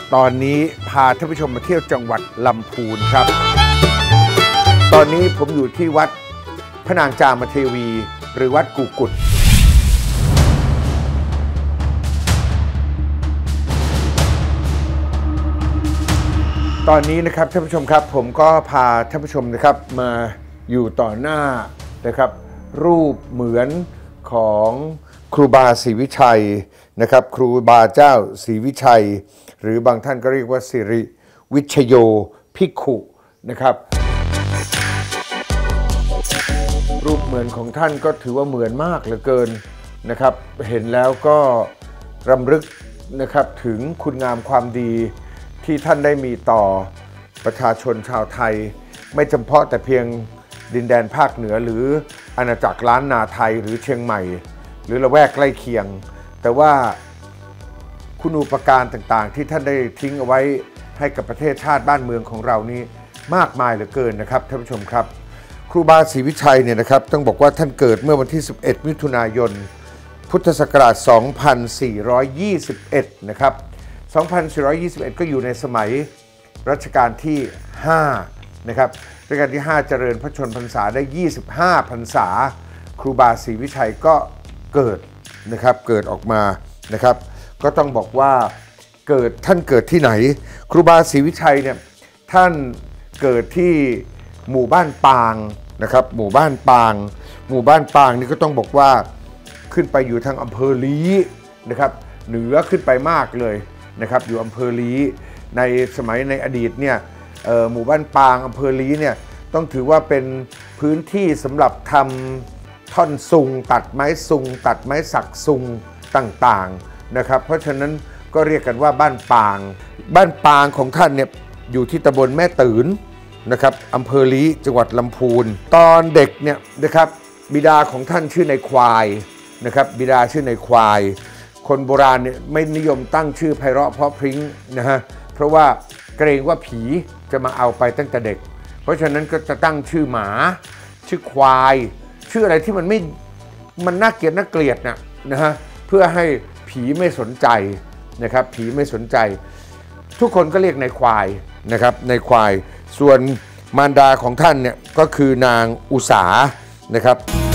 ตอนนี้พาท่านผู้ชมมาเที่ยวจังหวัดลำพูนครับตอนนี้ผมอยู่ที่วัดพระนางจามเทวีหรือวัดกู่กุดตอนนี้นะครับท่านผู้ชมครับผมก็พาท่านผู้ชมนะครับมาอยู่ต่อหน้านะครับรูปเหมือนของครูบาศรีวิชัยนะครับครูบาเจ้าศรีวิชัยหรือบางท่านก็เรียกว่าสิริวิชโยภิกขุนะครับรูปเหมือนของท่านก็ถือว่าเหมือนมากเหลือเกินนะครับเห็นแล้วก็รำลึกนะครับถึงคุณงามความดีที่ท่านได้มีต่อประชาชนชาวไทยไม่จำเพาะแต่เพียงดินแดนภาคเหนือหรืออาณาจักรล้านนาไทยหรือเชียงใหม่หรือละแวกใกล้เคียงแต่ว่าคุณูปการต่างๆที่ท่านได้ทิ้งเอาไว้ให้กับประเทศชาติบ้านเมืองของเรานี้มากมายเหลือเกินนะครับท่านผู้ชมครับครูบาศรีวิชัยเนี่ยนะครับต้องบอกว่าท่านเกิดเมื่อวันที่11มิถุนายนพุทธศักราช2421นะครับ2421ก็อยู่ในสมัยรัชกาลที่5นะครับรัชกาลที่5เจริญพระชนพรรษาได้25พรรษาครูบาศรีวิชัยก็เกิดนะครับเกิดออกมานะครับก็ต้องบอกว่าท่านเกิดที่ไหนครูบาศรีวิชัยเนี่ยท่านเกิดที่หมู่บ้านปางนะครับหมู่บ้านปางนี่ก็ต้องบอกว่าขึ้นไปอยู่ทางอำเภอลี้นะครับเหนือขึ้นไปมากเลยนะครับอยู่อำเภอลี้ในสมัยในอดีตเนี่ยหมู่บ้านปางอำเภอลี้เนี่ยต้องถือว่าเป็นพื้นที่สำหรับทำท่อนซุงตัดไม้ซุงตัดไม้สักซุงต่างๆนะครับเพราะฉะนั้นก็เรียกกันว่าบ้านปางของท่านเนี่ยอยู่ที่ตำบลแม่ตื่นนะครับอำเภอลี้จังหวัดลำพูนตอนเด็กเนี่ยนะครับบิดาของท่านชื่อนายควายนะครับบิดาชื่อนายควายคนโบราณเนี่ยไม่นิยมตั้งชื่อไพเราะเพราะพริ้งนะฮะเพราะว่าเกรงว่าผีจะมาเอาไปตั้งแต่เด็กเพราะฉะนั้นก็จะตั้งชื่อหมาชื่อควายชื่ออะไรที่มันน่าเกลียดนะฮะเพื่อให้ผีไม่สนใจนะครับผีไม่สนใจทุกคนก็เรียกนายควายนะครับนายควายส่วนมารดาของท่านเนี่ยก็คือนางอุสานะครับ